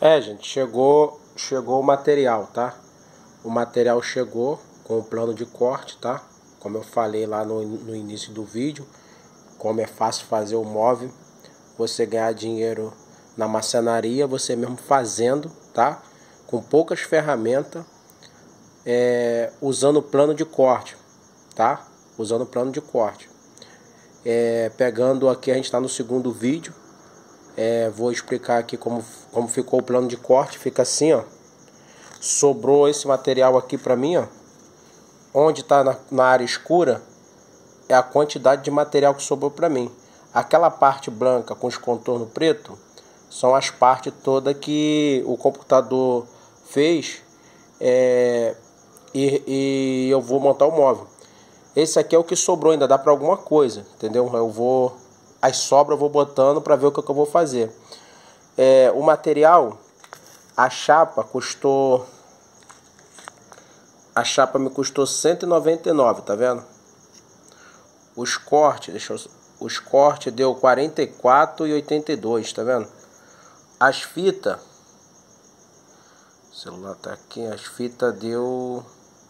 Gente, chegou o material, tá? O material chegou com o plano de corte, tá? Como eu falei lá no início do vídeo, como é fácil fazer o móvel, você ganhar dinheiro na marcenaria, você mesmo fazendo, tá? Com poucas ferramentas, usando o plano de corte, tá? Usando o plano de corte. Pegando aqui, a gente está no segundo vídeo. Vou explicar aqui como ficou o plano de corte. Fica assim, ó. Sobrou esse material aqui para mim, ó. Onde está na área escura é a quantidade de material que sobrou para mim. Aquela parte branca com os contornos preto são as partes todas que o computador fez, e eu vou montar o móvel. Esse aqui é o que sobrou, ainda dá para alguma coisa, entendeu? As sobras eu vou botando para ver o que eu vou fazer. O material, a chapa me custou 199, tá vendo? Os cortes deu 44,82, tá vendo? As fitas, o celular tá aqui, as fitas deu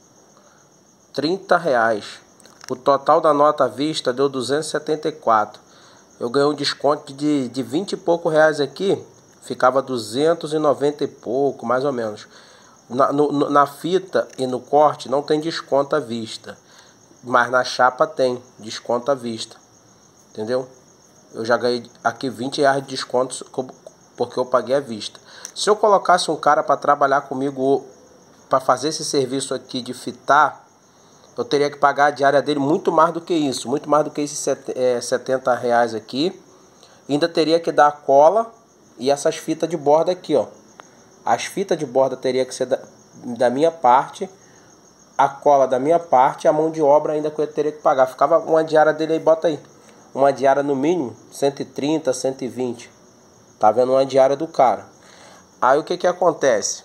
R$30. O total da nota à vista deu 274. Eu ganhei um desconto de 20 e pouco reais aqui, ficava 290 e pouco, mais ou menos. Na fita e no corte não tem desconto à vista, mas na chapa tem desconto à vista, entendeu? Eu já ganhei aqui 20 reais de desconto porque eu paguei à vista. Se eu colocasse um cara para trabalhar comigo para fazer esse serviço aqui de fitar, eu teria que pagar a diária dele muito mais do que isso, muito mais do que esses 70 reais aqui. Ainda teria que dar a cola e essas fitas de borda aqui, ó. As fitas de borda teria que ser da minha parte, a cola da minha parte, a mão de obra ainda que eu teria que pagar. Ficava uma diária dele aí, bota aí. Uma diária no mínimo, 130, 120. Tá vendo? Uma diária do cara. Aí o que acontece?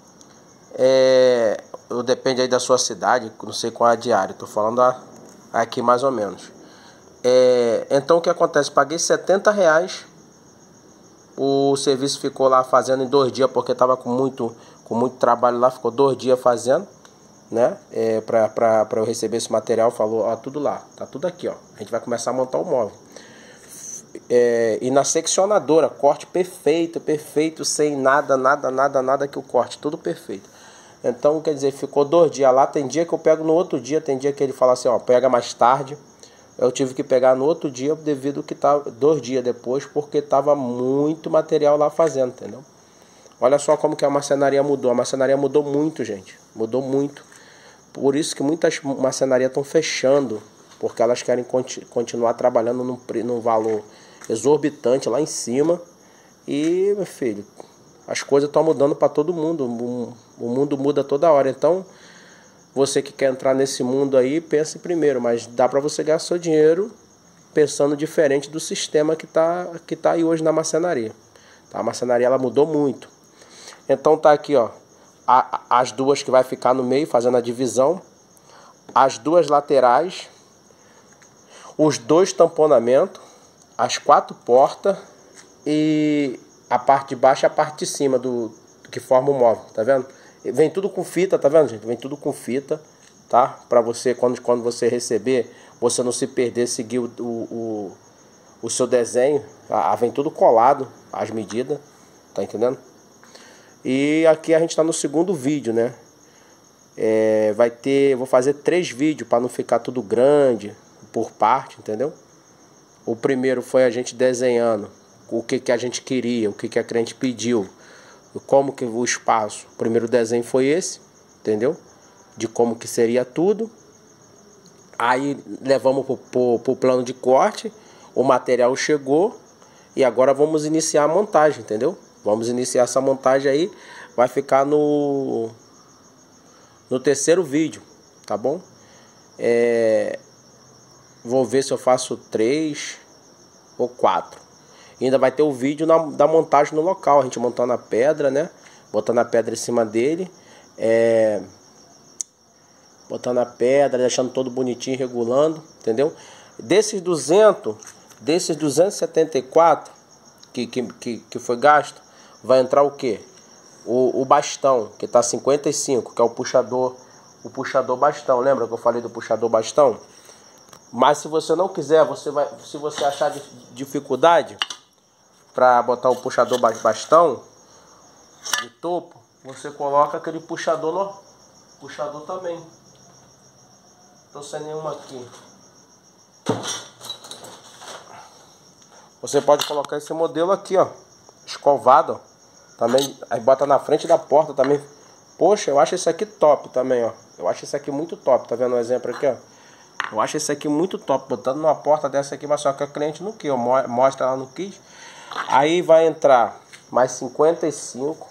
Depende aí da sua cidade, não sei qual é a diária, tô falando aqui mais ou menos. Então o que acontece? Paguei 70 reais. O serviço ficou lá fazendo em 2 dias, porque tava com muito trabalho lá, ficou 2 dias fazendo, né? Pra eu receber esse material, falou, ó, tudo lá, tá tudo aqui, ó. A gente vai começar a montar o móvel. E na seccionadora, corte perfeito, sem nada que o corte, tudo perfeito. Então, quer dizer, ficou 2 dias lá. Tem dia que eu pego no outro dia, tem dia que ele fala assim, ó, pega mais tarde. Eu tive que pegar no outro dia, devido que tava 2 dias depois, porque tava muito material lá fazendo, entendeu? Olha só como que a marcenaria mudou. A marcenaria mudou muito, gente. Mudou muito. Por isso que muitas marcenarias estão fechando, porque elas querem continuar trabalhando num valor exorbitante lá em cima. E, meu filho, as coisas estão mudando para todo mundo. O mundo muda toda hora. Então, você que quer entrar nesse mundo aí, pense primeiro. Mas dá para você ganhar seu dinheiro pensando diferente do sistema que tá aí hoje na marcenaria. A marcenaria ela mudou muito. Então tá aqui, ó, as duas que vai ficar no meio, fazendo a divisão. As duas laterais. Os 2 tamponamentos. As 4 portas. E a parte de baixo e a parte de cima do que forma o móvel, tá vendo? Vem tudo com fita, tá vendo, gente? Vem tudo com fita, tá? Pra você, quando você receber, você não se perder, seguir o seu desenho. Vem tudo colado, as medidas, tá entendendo? E aqui a gente tá no segundo vídeo, né? Vou fazer 3 vídeos para não ficar tudo grande, por parte, entendeu? O primeiro foi a gente desenhando o que a gente queria, o que a cliente pediu, como que o espaço. O primeiro desenho foi esse, entendeu? De como que seria tudo. Aí levamos pro plano de corte, o material chegou e agora vamos iniciar a montagem, entendeu? Vamos iniciar essa montagem aí, vai ficar no terceiro vídeo, tá bom? Vou ver se eu faço 3 ou 4. Ainda vai ter o vídeo da montagem no local, a gente montando a pedra, né? Botando a pedra em cima dele, botando a pedra, deixando todo bonitinho, regulando, entendeu? Desses 274 que foi gasto, vai entrar o quê? O bastão, que tá 55, que é o puxador bastão. Lembra que eu falei do puxador bastão? Mas se você não quiser, se você achar dificuldade para botar o puxador bastão de topo, você coloca aquele puxador também. Tô sem nenhuma aqui. Você pode colocar esse modelo aqui, ó, escovado, ó. Também, aí bota na frente da porta também. Poxa, eu acho esse aqui top também, ó. Eu acho esse aqui muito top, tá vendo o exemplo aqui, ó? Eu acho esse aqui muito top, botando numa porta dessa aqui, mas só que o cliente não quer, mostra lá no kit. Aí vai entrar mais 55.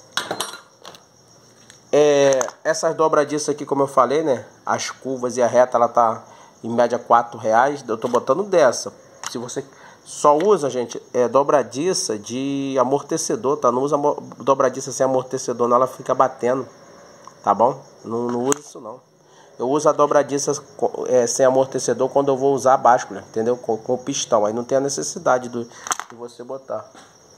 Essas dobradiças aqui, como eu falei, né? As curvas e a reta, ela tá em média R$4. Eu tô botando dessa. Se você só usa, gente, dobradiça de amortecedor, tá? Não usa dobradiça sem amortecedor, não, ela fica batendo, tá bom? Não usa isso não. Eu uso a dobradiça sem amortecedor quando eu vou usar a báscula, entendeu? Com o pistão, aí não tem a necessidade de você botar.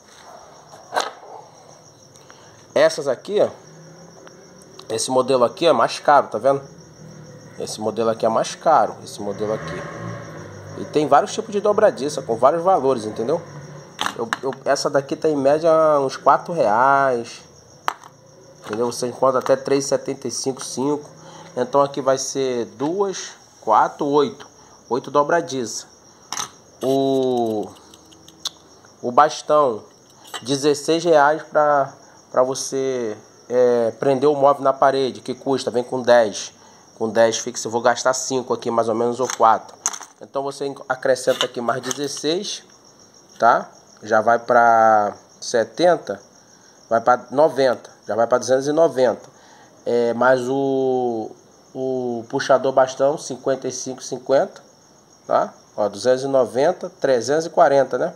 Essas aqui, ó, esse modelo aqui é mais caro, tá vendo? Esse modelo aqui é mais caro, esse modelo aqui. E tem vários tipos de dobradiça, com vários valores, entendeu? Essa daqui tá em média uns R$4. Entendeu? Você encontra até 3,75, 5. Então aqui vai ser 2, 4, 8. 8 dobradiça. O bastão, R$16 para você prender o móvel na parede, que custa, vem com 10. Com 10 fixa, eu vou gastar 5 aqui, mais ou menos, ou 4. Então você acrescenta aqui mais 16, tá? Já vai para 70, vai para 90, já vai para 290. Mais o puxador bastão 55, 50, tá? Ó, 290, 340, né?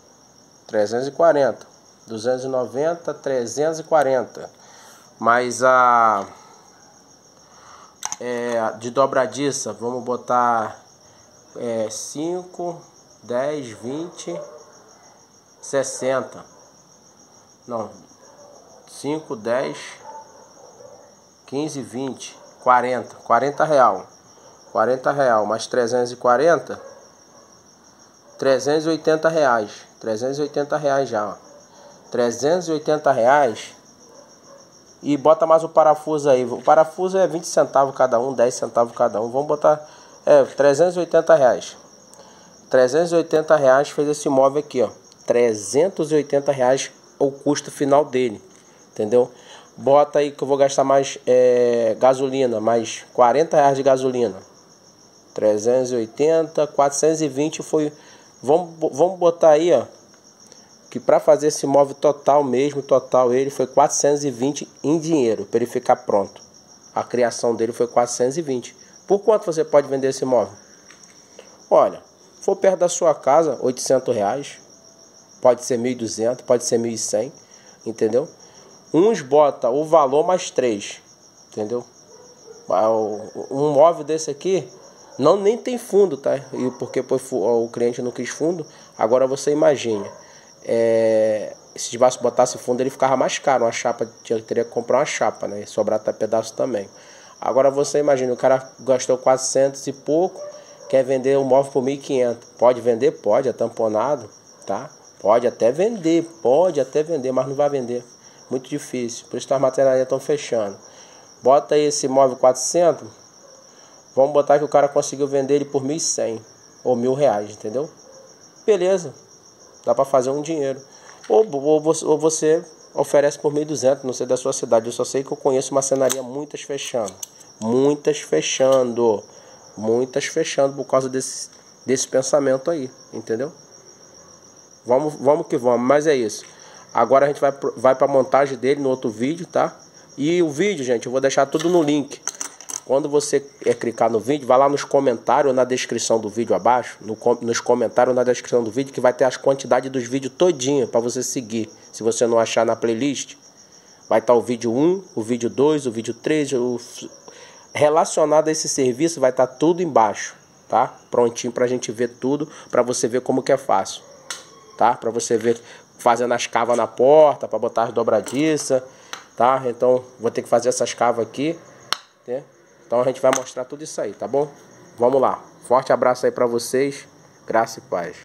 340, 290, 340. Mais de dobradiça, vamos botar 5, 10, 20, 60. Não, 5, 10, 15, 20, 40. R$40. R$40 mais 340, R$380. R$380 já, ó. R$380. E bota mais o parafuso aí. O parafuso é 20 centavos cada um, 10 centavos cada um. Vamos botar R$380. R$380 fez esse móvel aqui, ó. R$380 o custo final dele, entendeu? Bota aí que eu vou gastar mais gasolina, mais R$40 de gasolina. 380, 420 foi. Vamos botar aí, ó, que para fazer esse móvel total mesmo, ele foi 420 em dinheiro, para ele ficar pronto. A criação dele foi 420. Por quanto você pode vender esse móvel? Olha, for perto da sua casa, R$800, pode ser 1.200, pode ser 1.100, entendeu? Uns bota o valor mais 3, entendeu? Um móvel desse aqui nem tem fundo, tá? E porque o cliente não quis fundo, agora você imagine. Se botasse fundo, ele ficava mais caro. Uma chapa, teria que comprar uma chapa, né? E sobrar pedaço também. Agora você imagina, o cara gastou 400 e pouco, quer vender um móvel por 1.500. Pode vender? Pode, é tamponado, tá? Pode até vender, mas não vai vender. Muito difícil, por isso que as materiais estão fechando. Bota aí esse móvel 400, vamos botar que o cara conseguiu vender ele por 1.100 ou R$1.000, entendeu? Beleza, dá para fazer um dinheiro. Ou você oferece por 1.200, não sei da sua cidade. Eu só sei que eu conheço marcenaria muitas fechando por causa desse pensamento aí, entendeu? Vamos que vamos, mas é isso. Agora a gente vai para a montagem dele no outro vídeo, tá? E o vídeo, gente, eu vou deixar tudo no link. Quando você clicar no vídeo, vai lá nos comentários ou na descrição do vídeo abaixo, nos comentários ou na descrição do vídeo, que vai ter as quantidades dos vídeos todinho para você seguir. Se você não achar na playlist, vai estar o vídeo 1, o vídeo 2, o vídeo 3, relacionado a esse serviço, vai estar tudo embaixo, tá? Prontinho pra gente ver tudo, pra você ver como que é fácil, tá? Pra você ver fazendo as cavas na porta para botar as dobradiças, tá? Então vou ter que fazer essas cavas aqui, né? Então a gente vai mostrar tudo isso aí, tá bom? Vamos lá. Forte abraço aí para vocês. Graça e paz.